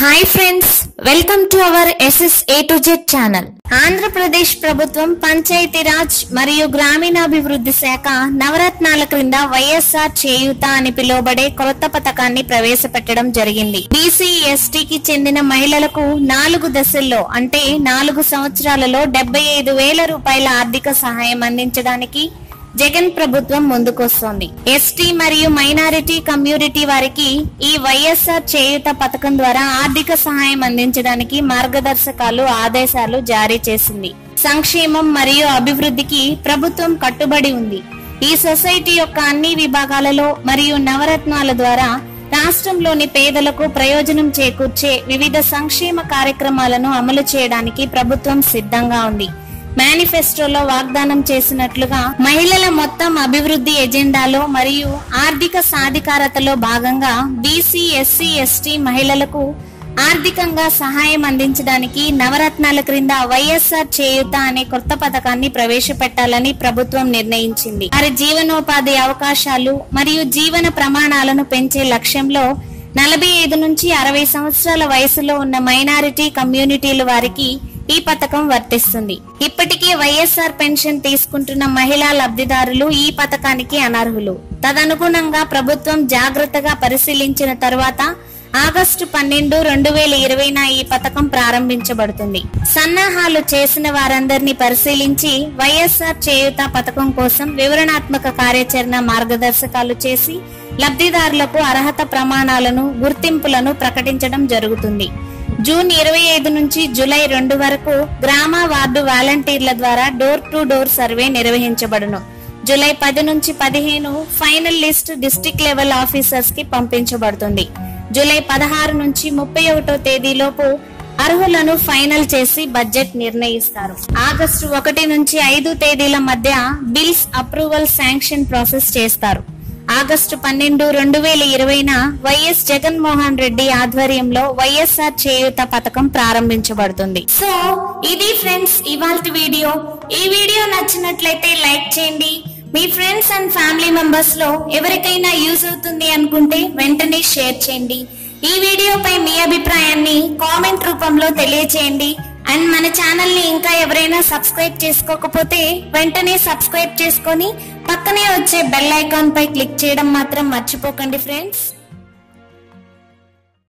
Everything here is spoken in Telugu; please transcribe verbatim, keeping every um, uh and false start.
Hi friends, welcome to our SS A to Z channel. Andhra Pradesh ప్రభుత్వం పంచాయతీరాజ్ మరియు గ్రామీణాభివృద్ధి శాఖ నవరత్నాల క్రింద వైఎస్ఆర్ చేయూత అని పిలువబడే కొత్త పథకాన్ని ప్రవేశపెట్టడం జరిగింది. బీసీ ఎస్టీకి చెందిన మహిళలకు నాలుగు దశల్లో అంటే నాలుగు సంవత్సరాలలో డెబ్బై ఐదు వేల రూపాయల ఆర్థిక సహాయం అందించడానికి జగన్ ప్రభుత్వం ముందుకొస్తోంది. ఎస్టీ మరియు మైనారిటీ కమ్యూనిటీ వారికి ఈ వైఎస్ఆర్ చేయూత పథకం ద్వారా ఆర్థిక సహాయం అందించడానికి మార్గదర్శకాలు, ఆదేశాలు జారీ చేసింది. సంక్షేమం మరియు అభివృద్ధికి ప్రభుత్వం కట్టుబడి ఉంది. ఈ సొసైటీ యొక్క అన్ని విభాగాలలో మరియు నవరత్నాల ద్వారా రాష్ట్రంలోని పేదలకు ప్రయోజనం చేకూర్చే వివిధ సంక్షేమ కార్యక్రమాలను అమలు చేయడానికి ప్రభుత్వం సిద్ధంగా ఉంది. మేనిఫెస్టోలో వాగ్దానం చేసినట్లుగా మహిళల మొత్తం అభివృద్ధి ఎజెండాలో మరియు ఆర్థిక సాధికారతలో భాగంగా బీసీ, ఎస్సీ, ఎస్టీ మహిళలకు ఆర్థికంగా సహాయం అందించడానికి నవరత్నాల క్రింద వైఎస్ఆర్ చేయూత అనే కొత్త పథకాన్ని ప్రవేశపెట్టాలని ప్రభుత్వం నిర్ణయించింది. వారి జీవనోపాధి అవకాశాలు మరియు జీవన ప్రమాణాలను పెంచే లక్ష్యంలో నలభై ఐదు నుంచి అరవై సంవత్సరాల వయసులో ఉన్న మైనారిటీ కమ్యూనిటీల వారికి ఈ పథకం వర్తిస్తుంది. ఇప్పటికే వైఎస్ఆర్ పెన్షన్ తీసుకుంటున్న మహిళా లబ్ధిదారులు ఈ పథకానికి అనర్హులు. తదనుగుణంగా ప్రభుత్వం జాగ్రత్తగా పరిశీలించిన తర్వాత ఆగస్టు పన్నెండు రెండు వేల ఇరవైన ఈ పథకం ప్రారంభించబడుతుంది. సన్నాహాలు చేసిన వారందరినీ పరిశీలించి వైఎస్ఆర్ చేయూత పథకం కోసం వివరణాత్మక కార్యాచరణ మార్గదర్శకాలు చేసి లబ్ధిదారులకు అర్హత ప్రమాణాలను, గుర్తింపులను ప్రకటించడం జరుగుతుంది. జూన్ ఇరవై ఐదు నుంచి జూలై రెండు వరకు గ్రామ వార్డు వాలంటీర్ల ద్వారా డోర్ టు డోర్ సర్వే నిర్వహించబడును. జూలై పది నుంచి పదిహేను final list district level officers కి పంపించబడుతుంది. జూలై పదహారు నుంచి ముప్పై ఒకటో తేదీలోపు అర్హులను ఫైనల్ చేసి బడ్జెట్ నిర్ణయిస్తారు. ఆగస్టు ఒకటి నుంచి ఐదు తేదీల మధ్య బిల్స్ అప్రూవల్ శాంక్షన్ ప్రాసెస్ చేస్తారు. ఆగస్టు పన్నెండు రెండు వేల ఇరవైన వైఎస్ జగన్మోహన్ రెడ్డి ఆధ్వర్యంలో వైఎస్ఆర్ చేయూత పథకం ప్రారంభించబడుతుంది. సో ఇది ఫ్రెండ్స్ ఇవాల్టి వీడియో. ఈ వీడియో నచ్చినట్లయితే లైక్ చేయండి. మీ ఫ్రెండ్స్ అండ్ ఫ్యామిలీ మెంబర్స్ లో ఎవరికైనా యూజ్ అవుతుంది అనుకుంటే వెంటనే షేర్ చేయండి. ఈ వీడియోపై మీ అభిప్రాయాన్ని కామెంట్ రూపంలో తెలియచేయండి. అండ్ మన ఛానల్ ని ఇంకా ఎవరైనా సబ్స్క్రైబ్ చేసుకోకపోతే వెంటనే సబ్స్క్రైబ్ చేసుకొని పక్కనే వచ్చే బెల్ ఐకాన్ పై క్లిక్ చేయడం మాత్రం మర్చిపోకండి ఫ్రెండ్స్.